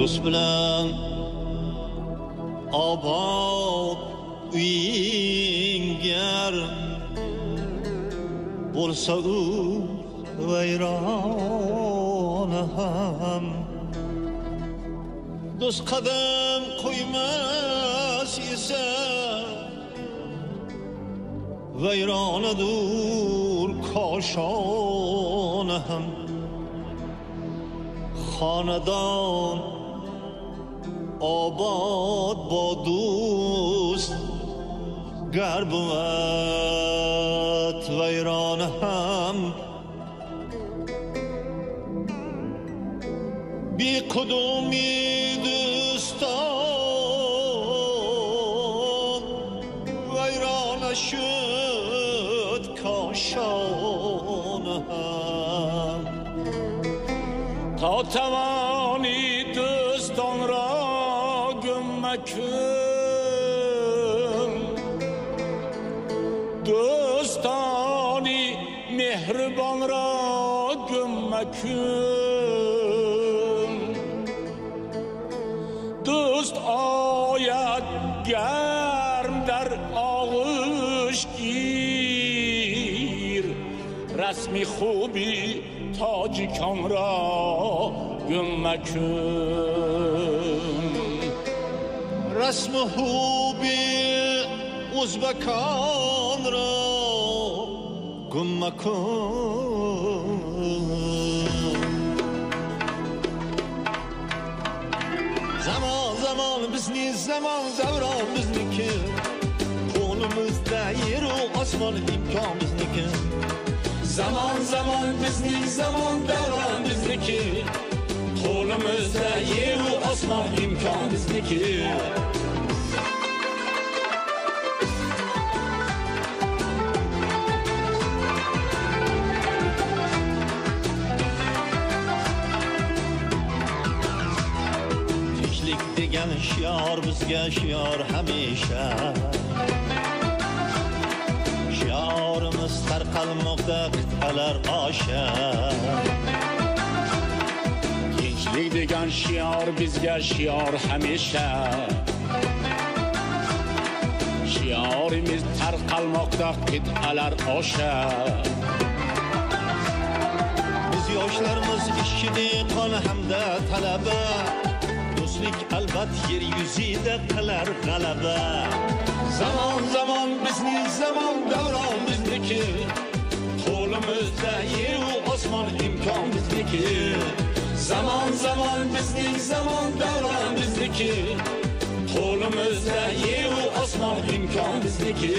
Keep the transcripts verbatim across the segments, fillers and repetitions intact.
do'st bilan obod uyingar bo'lsa u vayrona ham do'st qadam qo'ymas esa vayronadur koshona ham xonadon obod با دوست گر بود ویران هم بی کدومی دوستان ویران شد کاشان هم تا توانی دوستان را گمکن دوستانی مهربان را گمکن دوست آید گرم در آغوش گیر رسمی خوبی تاجیکان را گمکن رسم خوبی ازبکان را گم مکن زمان زمان bizni zaman davron bizniki qo'limizda yeru osmon imkon bizniki zaman zaman bizni zaman davron bizniki qo'limizda yeru osmon imkon bizniki degan shior bizga shior hamisha shiorimiz tarqalmoqda qit'alar osha tinchlik degan shior bizga shior hamisha shiorimiz tarqalmoqda qit'alar osha biz yoshlarimiz ishchi dehqon hamda talaba do'stlik albat yer yuzida qilar g'alaba zamon zamon bizning zamon davron bizniki qo'limizda yeru osmon imkon bizniki zamon zamon bizning zamon davron bizniki qo'limizda yeru osmon imkon bizniki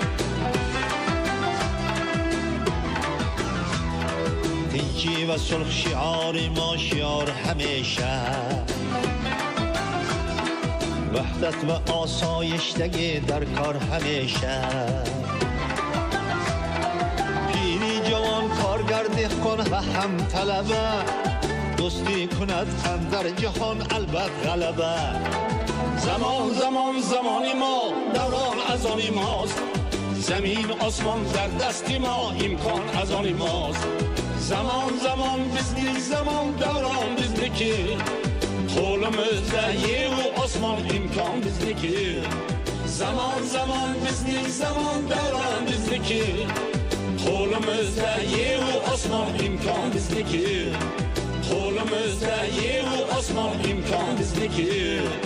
tinchi va sulh shiori ma shior hamisha وحدت و آسایشتگی در کار همیشه پیری جوان کارگر دهقان و هم طلبه دوستی کند هم در جهان البته غلبه زمان زمان زمانی ما دوران از آنی ماست زمین آسمان در دستی ما امکان از آنی ماست زمان زمان بزنی زمان دوران بزنی که qo'limizda yeru osmon imkon bizniki zamon zamon bizning zamon davron bizniki qo'limizda yeru osmon imkon bizniki qo'limizda yeru osmon imkon bizniki